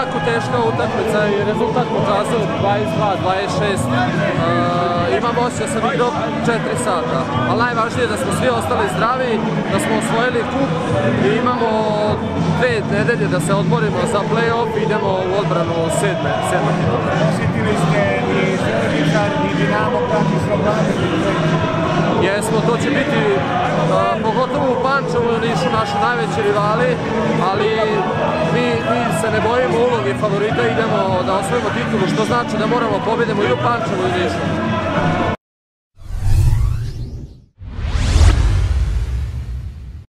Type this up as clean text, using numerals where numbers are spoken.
jako teška utakmica i rezultat pokazao 22-26. Imam osjećaj da sam igrao 4 sata, ali najvažnije je da smo svi ostali zdravi, da smo osvojili kup i imamo 2 nedelje da se odmorimo za play-off i idemo u odbranu 7. titula. Posjetili ste i Železničar i Dinamo, prati se obraniti. Jesmo, to će biti pogotovo u Pančevu i Nišu naši najveći rivali, ali mi se ne bojimo ulogi favorita, idemo da osvojimo titulu, što znači da moramo pobedimo i u Pančevu i Nišu.